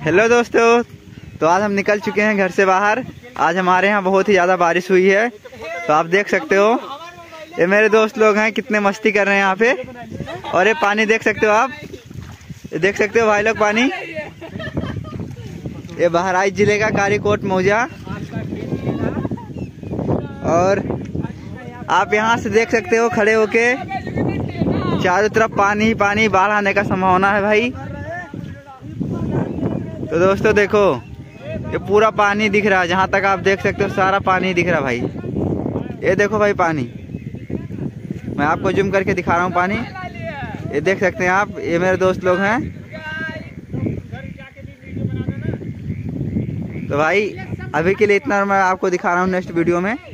Hello दोस्तों, तो आज हम निकल चुके हैं घर से बाहर। आज हमारे यहाँ बहुत ही ज़्यादा बारिश हुई है, तो आप देख सकते हो ये मेरे दोस्त लोग हैं कितने मस्ती कर रहे हैं यहाँ पे। और ये पानी देख सकते हो आप, ये देख सकते हो भाई लोग पानी। ये बहराइच जिले का कारीकोट मौजा, और आप यहाँ से देख सकते हो खड़े होके चारों तरफ पानी ही पानी, बाढ़ आने का संभावना है भाई। तो दोस्तों देखो ये पूरा पानी दिख रहा है, जहाँ तक आप देख सकते हो सारा पानी दिख रहा है भाई। ये देखो भाई पानी, मैं आपको जूम करके दिखा रहा हूँ पानी। ये देख सकते हैं आप, ये मेरे दोस्त लोग हैं। तो भाई अभी के लिए इतना मैं आपको दिखा रहा हूँ, नेक्स्ट वीडियो में